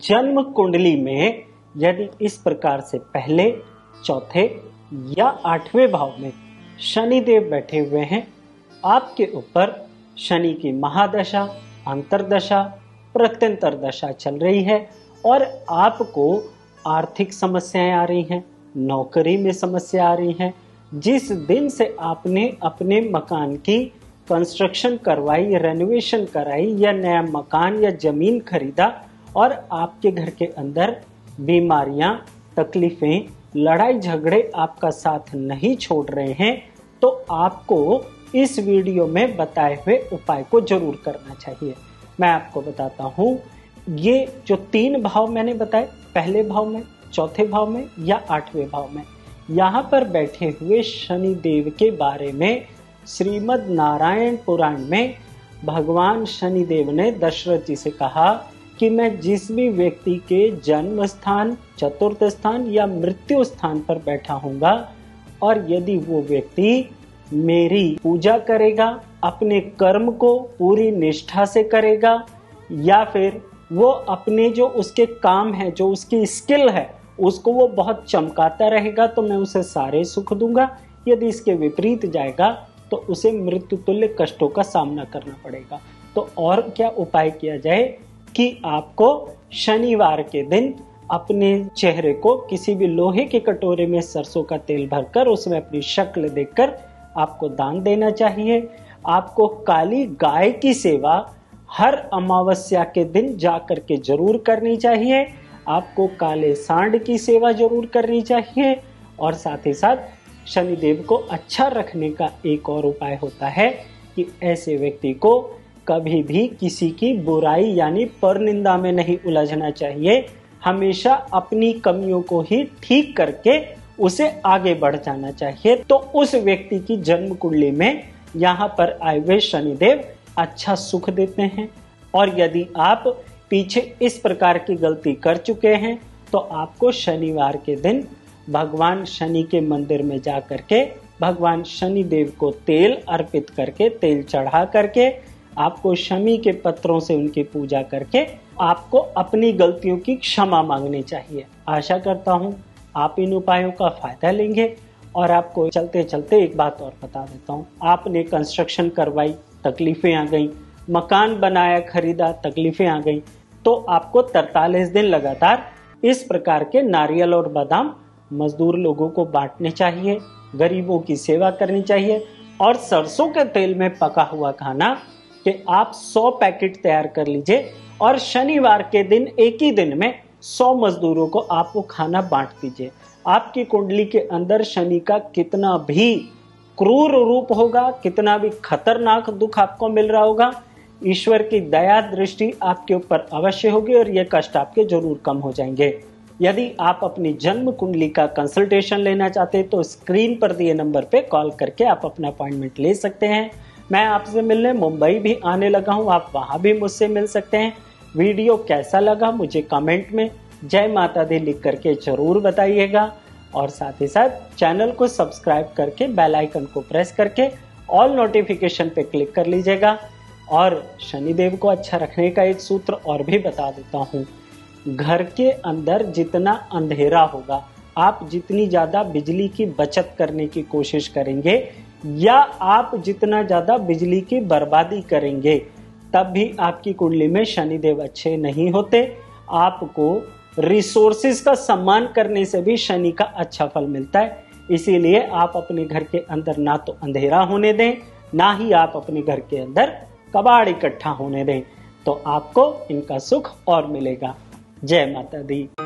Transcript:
जन्म कुंडली में यदि इस प्रकार से पहले, चौथे या 8वें भाव में शनिदेव बैठे हुए हैं, आपके ऊपर शनि की महादशा, अंतरदशा, प्रत्यंतर दशा चल रही है और आपको आर्थिक समस्याएं आ रही हैं, नौकरी में समस्या आ रही हैं, जिस दिन से आपने अपने मकान की कंस्ट्रक्शन करवाई, रेनोवेशन कराई या नया मकान या जमीन खरीदा और आपके घर के अंदर बीमारियां, तकलीफें, लड़ाई झगड़े आपका साथ नहीं छोड़ रहे हैं, तो आपको इस वीडियो में बताए हुए उपाय को जरूर करना चाहिए। मैं आपको बताता हूँ, ये जो 3 भाव मैंने बताए, पहले भाव में, चौथे भाव में या 8वें भाव में, यहाँ पर बैठे हुए शनि देव के बारे में श्रीमद् नारायण पुराण में भगवान शनिदेव ने दशरथ जी से कहा कि मैं जिस भी व्यक्ति के जन्म स्थान, चतुर्थ स्थान या मृत्यु स्थान पर बैठा हूँगा और यदि वो व्यक्ति मेरी पूजा करेगा, अपने कर्म को पूरी निष्ठा से करेगा या फिर वो अपने जो उसके काम है, जो उसकी स्किल है, उसको वो बहुत चमकाता रहेगा तो मैं उसे सारे सुख दूंगा। यदि इसके विपरीत जाएगा तो उसे मृत्यु तुल्य कष्टों का सामना करना पड़ेगा। तो और क्या उपाय किया जाए कि आपको शनिवार के दिन अपने चेहरे को किसी भी लोहे के कटोरे में सरसों का तेल भरकर उसमें अपनी शक्ल देखकर आपको दान देना चाहिए। आपको काली गाय की सेवा हर अमावस्या के दिन जाकर के जरूर करनी चाहिए। आपको काले सांड की सेवा जरूर करनी चाहिए और साथ ही साथ शनिदेव को अच्छा रखने का एक और उपाय होता है कि ऐसे व्यक्ति को कभी भी किसी की बुराई यानी परनिंदा में नहीं उलझना चाहिए। हमेशा अपनी कमियों को ही ठीक करके उसे आगे बढ़ जाना चाहिए। तो उस व्यक्ति की जन्म कुंडली में यहाँ पर आए हुए शनिदेव अच्छा सुख देते हैं। और यदि आप पीछे इस प्रकार की गलती कर चुके हैं तो आपको शनिवार के दिन भगवान शनि के मंदिर में जा करके भगवान शनिदेव को तेल अर्पित करके, तेल चढ़ा करके, आपको शमी के पत्रों से उनकी पूजा करके आपको अपनी गलतियों की क्षमा मांगनी चाहिए। आशा करता हूँ आप इन उपायों का फायदा लेंगे। और आपको चलते चलते एक बात और बता देता हूँ, आपने कंस्ट्रक्शन करवाई, तकलीफें आ गई, मकान बनाया, खरीदा, तकलीफें आ गई, तो आपको 43 दिन लगातार इस प्रकार के नारियल और बादाम मजदूर लोगों को बांटने चाहिए, गरीबों की सेवा करनी चाहिए। और सरसों के तेल में पका हुआ खाना कि आप 100 पैकेट तैयार कर लीजिए और शनिवार के दिन एक ही दिन में 100 मजदूरों को आप वो खाना बांट दीजिए। आपकी कुंडली के अंदर शनि का कितना भी क्रूर रूप होगा, कितना भी खतरनाक दुख आपको मिल रहा होगा, ईश्वर की दया दृष्टि आपके ऊपर अवश्य होगी और ये कष्ट आपके जरूर कम हो जाएंगे। यदि आप अपनी जन्म कुंडली का कंसल्टेशन लेना चाहते हैं तो स्क्रीन पर दिए नंबर पे कॉल करके आप अपना अपॉइंटमेंट ले सकते हैं। मैं आपसे मिलने मुंबई भी आने लगा हूं, आप वहां भी मुझसे मिल सकते हैं। वीडियो कैसा लगा मुझे कमेंट में जय माता दी लिख करके जरूर बताइएगा और साथ ही साथ चैनल को सब्सक्राइब करके बेल आइकन को प्रेस करके ऑल नोटिफिकेशन पे क्लिक कर लीजिएगा। और शनिदेव को अच्छा रखने का एक सूत्र और भी बता देता हूँ, घर के अंदर जितना अंधेरा होगा, आप जितनी ज्यादा बिजली की बचत करने की कोशिश करेंगे या आप जितना ज्यादा बिजली की बर्बादी करेंगे, तब भी आपकी कुंडली में शनिदेव अच्छे नहीं होते। आपको रिसोर्सेज का सम्मान करने से भी शनि का अच्छा फल मिलता है। इसीलिए आप अपने घर के अंदर ना तो अंधेरा होने दें, ना ही आप अपने घर के अंदर कबाड़ इकट्ठा होने दें, तो आपको इनका सुख और मिलेगा। जय माता दी।